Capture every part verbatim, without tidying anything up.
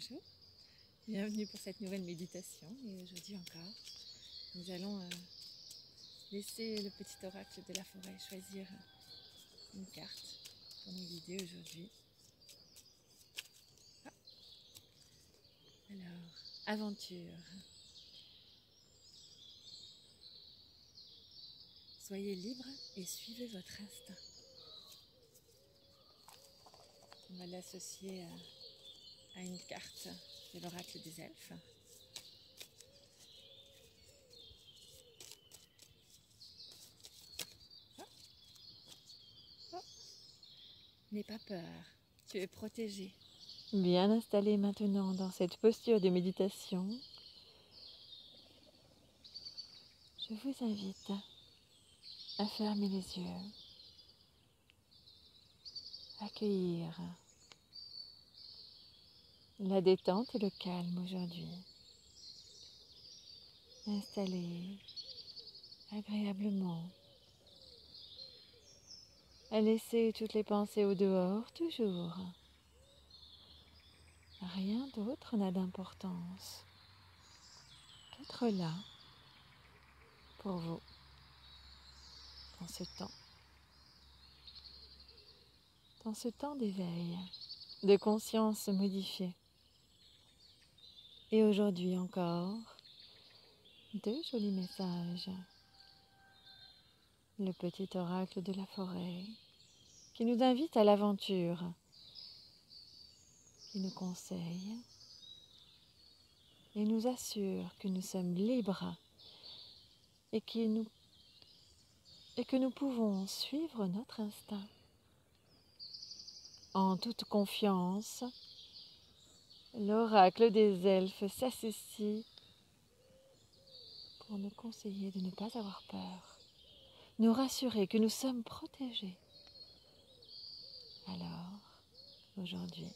Bonjour, bienvenue pour cette nouvelle méditation et aujourd'hui encore nous allons euh, laisser le petit oracle de la forêt choisir une carte pour nous guider aujourd'hui. Ah. Alors, aventure. Soyez libre et suivez votre instinct. On va l'associer à, à une carte de l'oracle des elfes. Oh. Oh. N'aie pas peur, tu es protégé. Bien installé maintenant dans cette posture de méditation, je vous invite à fermer les yeux, accueillir la détente et le calme aujourd'hui. Installez agréablement, à laisser toutes les pensées au dehors, toujours. Rien d'autre n'a d'importance qu'être là pour vous dans ce temps. Dans ce temps d'éveil, de conscience modifiée. Et aujourd'hui encore, deux jolis messages. Le petit oracle de la forêt qui nous invite à l'aventure, qui nous conseille et nous assure que nous sommes libres et, qui nous, et que nous pouvons suivre notre instinct. En toute confiance, l'oracle des elfes s'associe pour nous conseiller de ne pas avoir peur, nous rassurer que nous sommes protégés. Alors, aujourd'hui,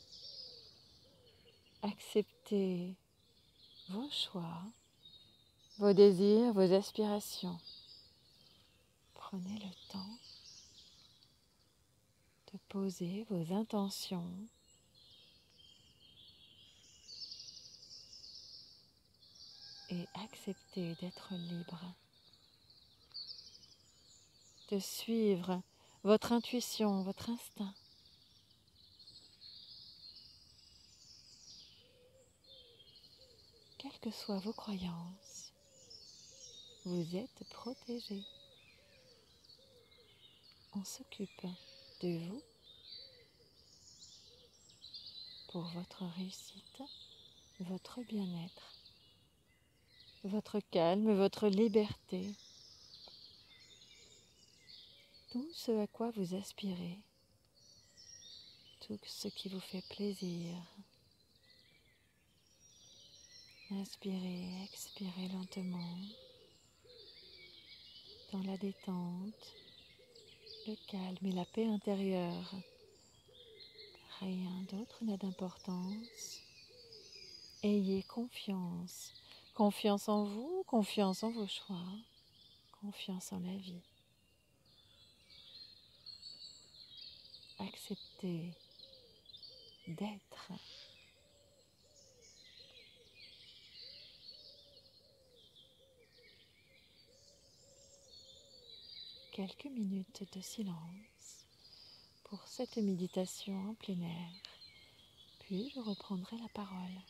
acceptez vos choix, vos désirs, vos aspirations. Prenez le temps de poser vos intentions et acceptez d'être libre, de suivre votre intuition, votre instinct. Quelles que soient vos croyances, vous êtes protégés. On s'occupe de vous pour votre réussite, votre bien-être, votre calme, votre liberté. Tout ce à quoi vous aspirez, tout ce qui vous fait plaisir. Inspirez, expirez lentement, dans la détente, le calme et la paix intérieure. Rien d'autre n'a d'importance. Ayez confiance. Confiance en vous, confiance en vos choix, confiance en la vie. Acceptez d'être. Quelques minutes de silence pour cette méditation en plein air, puis je reprendrai la parole.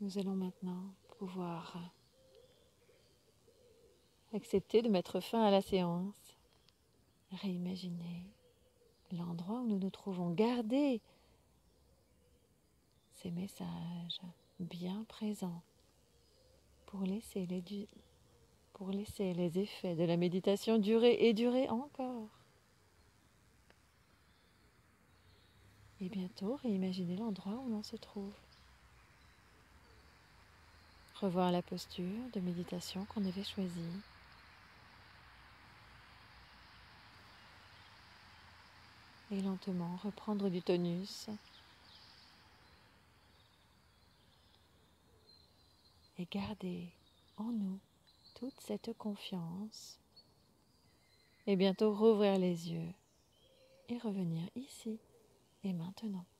Nous allons maintenant pouvoir accepter de mettre fin à la séance. Réimaginer l'endroit où nous nous trouvons. Garder ces messages bien présents pour laisser les, du... pour laisser les effets de la méditation durer et durer encore. Et bientôt, réimaginer l'endroit où l'on se trouve. Revoir la posture de méditation qu'on avait choisie. Et lentement reprendre du tonus. Et garder en nous toute cette confiance. Et bientôt rouvrir les yeux et revenir ici et maintenant.